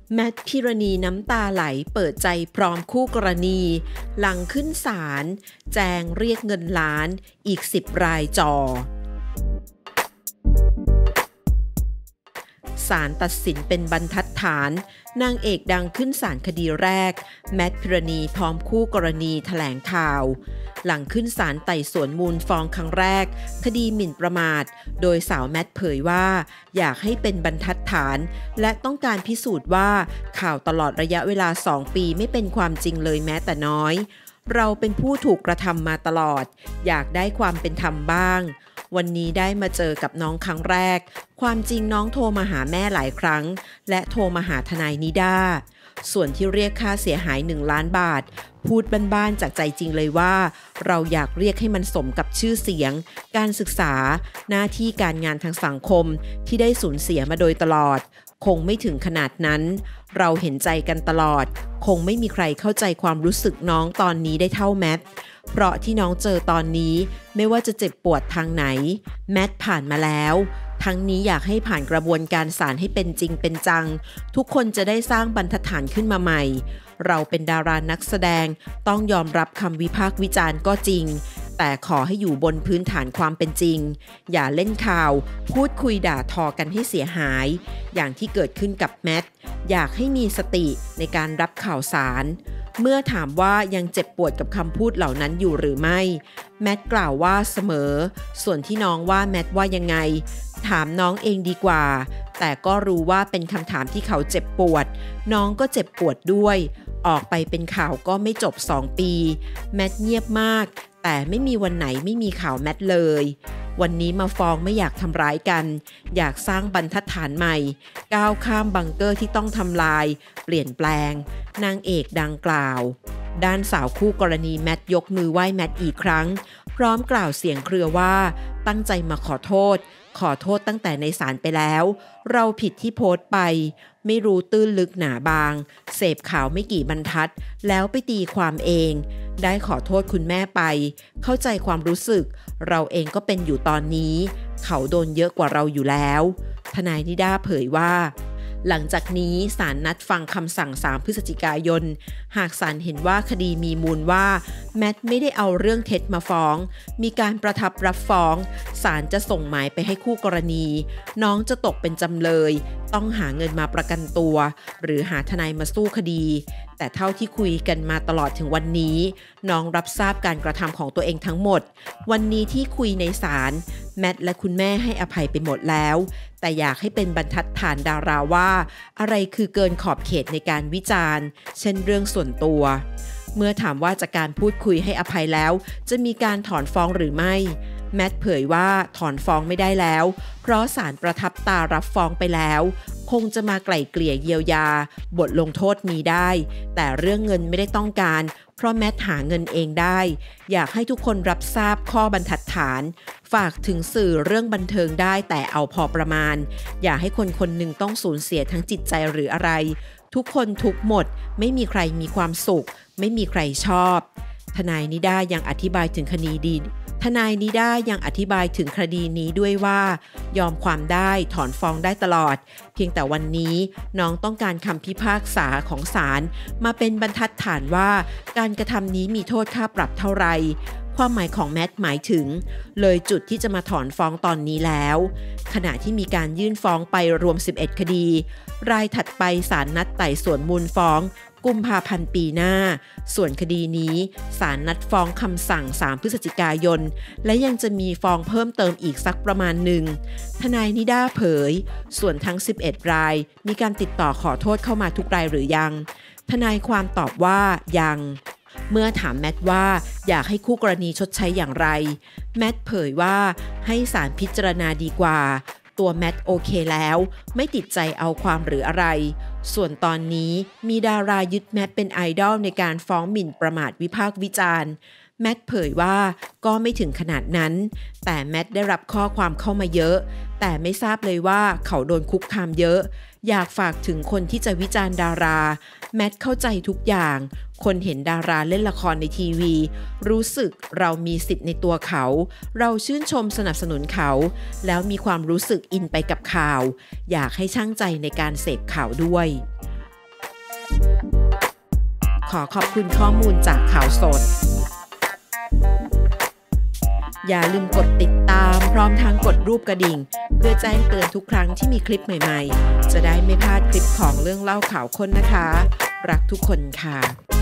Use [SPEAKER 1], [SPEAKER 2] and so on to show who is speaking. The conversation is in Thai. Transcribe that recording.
[SPEAKER 1] แมทพิรณีน้ำตาไหลเปิดใจพร้อมคู่กรณีหลังขึ้นศาลแจงเรียกเงินล้านอีก10 รายจ่อศาลตัดสินเป็นบรรทัดฐานนางเอกดังขึ้นศาลคดีแรกแมทพิรณีพร้อมคู่กรณีแถลงข่าวหลังขึ้นศาลไต่สวนมูลฟ้องครั้งแรกคดีหมิ่นประมาทโดยสาวแมทเผยว่าอยากให้เป็นบรรทัดฐานและต้องการพิสูจน์ว่าข่าวตลอดระยะเวลา2 ปีไม่เป็นความจริงเลยแม้แต่น้อยเราเป็นผู้ถูกกระทำมาตลอดอยากได้ความเป็นธรรมบ้างวันนี้ได้มาเจอกับน้องครั้งแรกความจริงน้องโทรมาหาแม่หลายครั้งและโทรมาหาทนายนิด้าส่วนที่เรียกค่าเสียหาย1 ล้านบาทพูดบ้านๆจากใจจริงเลยว่าเราอยากเรียกให้มันสมกับชื่อเสียงการศึกษาหน้าที่การงานทางสังคมที่ได้สูญเสียมาโดยตลอดคงไม่ถึงขนาดนั้นเราเห็นใจกันตลอดคงไม่มีใครเข้าใจความรู้สึกน้องตอนนี้ได้เท่าแมทเพราะที่น้องเจอตอนนี้ไม่ว่าจะเจ็บปวดทางไหนแมทผ่านมาแล้วทั้งนี้อยากให้ผ่านกระบวนการศาลให้เป็นจริงเป็นจังทุกคนจะได้สร้างบรรทัดฐานขึ้นมาใหม่เราเป็นดารานักแสดงต้องยอมรับคำวิพากษ์วิจารณ์ก็จริงแต่ขอให้อยู่บนพื้นฐานความเป็นจริงอย่าเล่นข่าวพูดคุยด่าทอกันให้เสียหายอย่างที่เกิดขึ้นกับแมทอยากให้มีสติในการรับข่าวสารเมื่อถามว่ายังเจ็บปวดกับคำพูดเหล่านั้นอยู่หรือไม่แมทกล่าวว่าเสมอส่วนที่น้องว่าแมทว่ายังไงถามน้องเองดีกว่าแต่ก็รู้ว่าเป็นคำถามที่เขาเจ็บปวดน้องก็เจ็บปวดด้วยออกไปเป็นข่าวก็ไม่จบ2 ปีแมทเงียบมากแต่ไม่มีวันไหนไม่มีข่าวแมทเลยวันนี้มาฟ้องไม่อยากทำร้ายกันอยากสร้างบรรทัดฐานใหม่ก้าวข้ามบังเกอร์ที่ต้องทำลายเปลี่ยนแปลงนางเอกดังกล่าวด้านสาวคู่กรณีแมทยกมือไหว้แมทอีกครั้งพร้อมกล่าวเสียงเครือว่าตั้งใจมาขอโทษตั้งแต่ในศาลไปแล้วเราผิดที่โพสต์ไปไม่รู้ตื้นลึกหนาบางเสพข่าวไม่กี่บรรทัดแล้วไปตีความเองได้ขอโทษคุณแม่ไปเข้าใจความรู้สึกเราเองก็เป็นอยู่ตอนนี้เขาโดนเยอะกว่าเราอยู่แล้วทนายนิด้าเผยว่าหลังจากนี้ศาลนัดฟังคำสั่ง3 พฤศจิกายนหากศาลเห็นว่าคดีมีมูลว่าแมทไม่ได้เอาเรื่องเท็จมาฟ้องมีการประทับรับฟ้องศาลจะส่งหมายไปให้คู่กรณีน้องจะตกเป็นจำเลยต้องหาเงินมาประกันตัวหรือหาทนายมาสู้คดีแต่เท่าที่คุยกันมาตลอดถึงวันนี้น้องรับทราบการกระทำของตัวเองทั้งหมดวันนี้ที่คุยในศาลแมทและคุณแม่ให้อภัยไปหมดแล้วแต่อยากให้เป็นบรรทัดฐานดาราว่าอะไรคือเกินขอบเขตในการวิจารณ์เช่นเรื่องส่วนตัวเมื่อถามว่าจากการพูดคุยให้อภัยแล้วจะมีการถอนฟ้องหรือไม่แมทเผยว่าถอนฟ้องไม่ได้แล้วเพราะศาลประทับตารับฟ้องไปแล้วคงจะมาไกล่เกลี่ยเยียวยาบทลงโทษมีได้แต่เรื่องเงินไม่ได้ต้องการเพราะแมทหาเงินเองได้อยากให้ทุกคนรับทราบข้อบรรทัดฐานฝากถึงสื่อเรื่องบันเทิงได้แต่เอาพอประมาณอย่าให้คนคนหนึ่งต้องสูญเสียทั้งจิตใจหรืออะไรทุกคนทุกหมดไม่มีใครมีความสุขไม่มีใครชอบทนายนิด้ายังอธิบายถึงคดีนี้ด้วยว่ายอมความได้ถอนฟ้องได้ตลอดเพียงแต่วันนี้น้องต้องการคำพิพากษาของศาลมาเป็นบรรทัดฐานว่าการกระทำนี้มีโทษค่าปรับเท่าไหร่ความหมายของแมทหมายถึงเลยจุดที่จะมาถอนฟ้องตอนนี้แล้วขณะที่มีการยื่นฟ้องไปรวม11 คดีรายถัดไปศาลนัดไต่สวนมูลฟ้องกุมภาพันธ์ปีหน้าส่วนคดีนี้ศาลนัดฟ้องคำสั่ง3 พฤศจิกายนและยังจะมีฟ้องเพิ่มเติมอีกสักประมาณหนึ่งทนายนิด้าเผยส่วนทั้ง11 รายมีการติดต่อขอโทษเข้ามาทุกรายหรือยังทนายความตอบว่ายังเมื่อถามแมทว่าอยากให้คู่กรณีชดใช้อย่างไรแมทเผยว่าให้ศาลพิจารณาดีกว่าตัวแมทโอเคแล้วไม่ติดใจเอาความหรืออะไรส่วนตอนนี้มีดารายึดแมทเป็นไอดอลในการฟ้องหมิ่นประมาทวิพากษ์วิจารณ์แมทเผยว่าก็ไม่ถึงขนาดนั้นแต่แมทได้รับข้อความเข้ามาเยอะแต่ไม่ทราบเลยว่าเขาโดนคุกคามเยอะอยากฝากถึงคนที่จะวิจารณ์ดาราแมทเข้าใจทุกอย่างคนเห็นดาราเล่นละครในทีวีรู้สึกเรามีสิทธิ์ในตัวเขาเราชื่นชมสนับสนุนเขาแล้วมีความรู้สึกอินไปกับข่าวอยากให้ชั่งใจในการเสพข่าวด้วยขอขอบคุณข้อมูลจากข่าวสดอย่าลืมกดติดตามพร้อมทั้งกดรูปกระดิ่งเพื่อแจ้งเตือนทุกครั้งที่มีคลิปใหม่ๆจะได้ไม่พลาดคลิปของเรื่องเล่าข่าวค้นนะคะรักทุกคนค่ะ